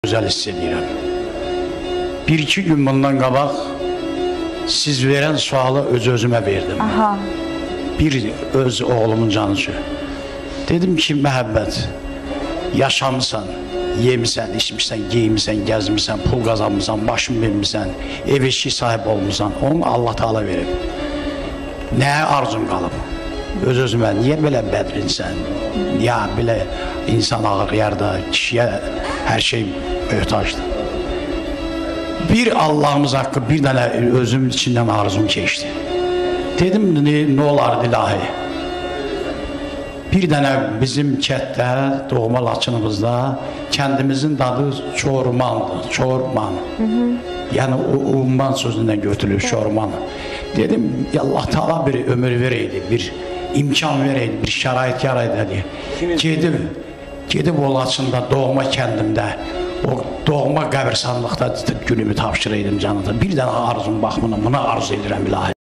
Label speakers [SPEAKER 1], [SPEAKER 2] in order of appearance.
[SPEAKER 1] Güzel hissediyorum. Bir iki gün bundan qabaq siz veren sualı öz-özümə verdim.
[SPEAKER 2] Aha.
[SPEAKER 1] Bir öz oğlumun canı üçün. Dedim ki, məhəbbət, yaşamısan, yemisən, içmişsən, giymişsən, gəzmişsən, pul qazanmışsan, başını vermişsən, ev eşik sahib olmuşsan, onu Allah Teala verib. Nəyə arzun qalıb? Öz-özümə, niyə belə bədrinsən? Ya, belə insan ağır da, kişiyə hər şey möhtacdır. Bir Allahımız haqqı bir dənə özüm içindən arzum keçdi. Dedim, nə olardı ilahi? Bir dənə bizim kətdə, doğma Laçınımızda kəndimizin dadı Çormandır, Çorman. Yəni, umman sözündən götürülür, Çorman. Dedim, Allah Teala bir ömür vereydi, bir imkan vereydi, bir şərait yaraydı. Gedib o Laçında, doğma kəndimdə, o doğma qəbirsanlıqda gülümü tapşıraydım canıda. Bir dənə arzum baxmına, buna arzu edirəm ilahi.